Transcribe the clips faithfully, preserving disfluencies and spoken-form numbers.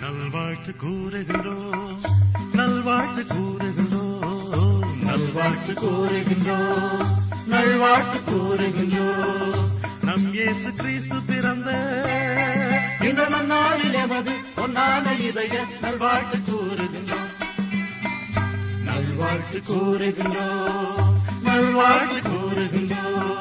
நல்வாழ்த்து கூறுகின்றோம் நல்வாழ்த்து கூறுகின்றோம் நல்வாழ்த்து கூறுகின்றோம் நல்வாழ்த்து கூறுகின்றோம் நம் இயேசு கிறிஸ்து பிறந்த இந்த நன்னாளில் எமது பொன்னான இதய நல்வாழ்த்து கூறுகின்றோம் நல்வாழ்த்து கூறுகின்றோம் நல்வாழ்த்து கூறுகின்றோம்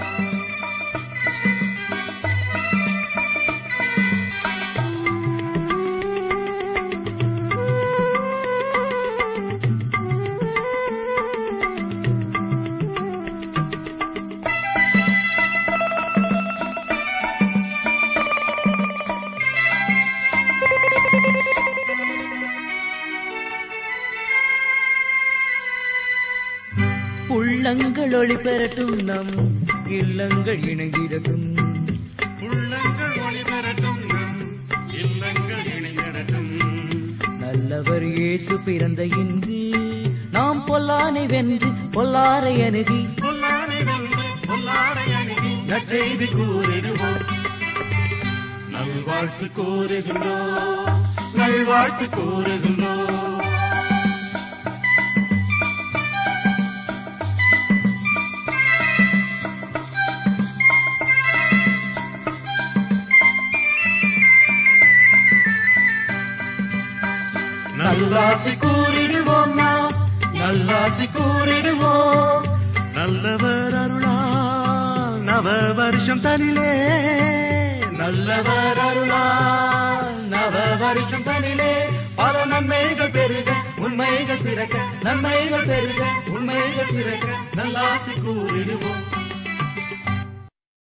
உள்ளங்கள் ஒளி பெறட்டும் நம் இல்லங்கள் இணைந்திடட்டும் உள்ளங்கள் ஒளி பெறட்டும் நம் இல்லங்கள் இணைந்திடட்டும் நல்லவர் இயேசு பிறந்த இன்று நாம் பொல்லானை வென்று பொல்லாரை அணுகி பொல்லாரை வென்று பொல்லாரை அணுகி நற்செய்தி கூறிடுவோம் நல்வாழ்த்து கூறுகின்றோம் நல்வாழ்த்து கூறுகின்றோம் நல்லாசி கூறிடுவோம் நாம் நல்லாசி கூறிடுவோம் நல்லவர் அருளால் நவ வருஷம் தனிலே நல்லவர் அருளால் நவ வருஷம் தனிலே பல நன்மைகள் பெருக உண்மைகள் சிறக்க நன்மைகள் பெருக உண்மைகள் சிறக்க நல்லாசி கூறிடுவோம்